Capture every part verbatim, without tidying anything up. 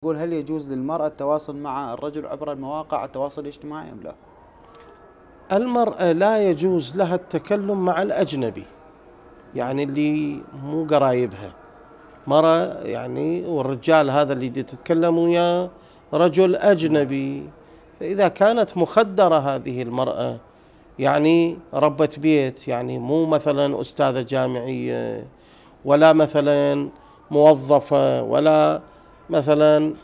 يقول هل يجوز للمرأة التواصل مع الرجل عبر المواقع التواصل الاجتماعي أم لا؟ المرأة لا يجوز لها التكلم مع الأجنبي، يعني اللي مو قرايبها، مرأة يعني، والرجال هذا اللي تتكلم وياه رجل أجنبي. فإذا كانت مخدرة هذه المرأة، يعني ربة بيت، يعني مو مثلا أستاذة جامعية ولا مثلا موظفة ولا مثلا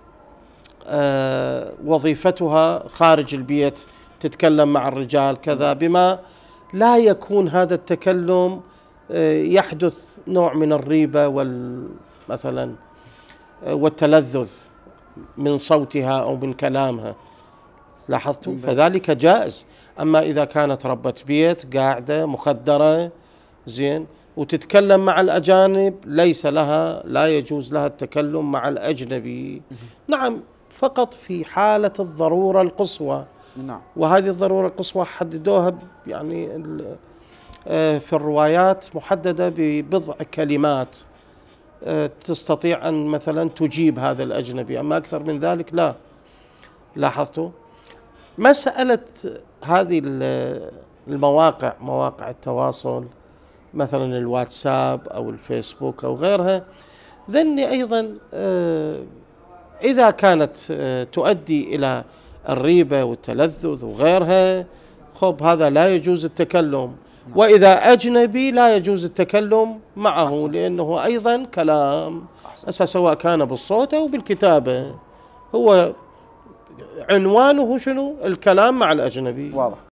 آه وظيفتها خارج البيت تتكلم مع الرجال كذا، بما لا يكون هذا التكلم آه يحدث نوع من الريبة وال مثلا آه والتلذذ من صوتها أو من كلامها. لاحظتوا؟ فذلك جائز. أما إذا كانت ربة بيت قاعدة مخدرة زين وتتكلم مع الأجانب، ليس لها، لا يجوز لها التكلم مع الأجنبي. نعم، فقط في حالة الضرورة القصوى. نعم. وهذه الضرورة القصوى حددوها يعني في الروايات، محددة ببضع كلمات تستطيع أن مثلا تجيب هذا الأجنبي، أما أكثر من ذلك لا. لاحظتوا؟ مسألة هذه المواقع، مواقع التواصل مثلا الواتساب أو الفيسبوك أو غيرها، ذني أيضا إذا كانت تؤدي إلى الريبة والتلذذ وغيرها، خب هذا لا يجوز التكلم. وإذا أجنبي لا يجوز التكلم معه، أحسن. لأنه أيضا كلام أحسن. سواء كان بالصوت أو بالكتابة، هو عنوانه شنو؟ الكلام مع الأجنبي. واضح.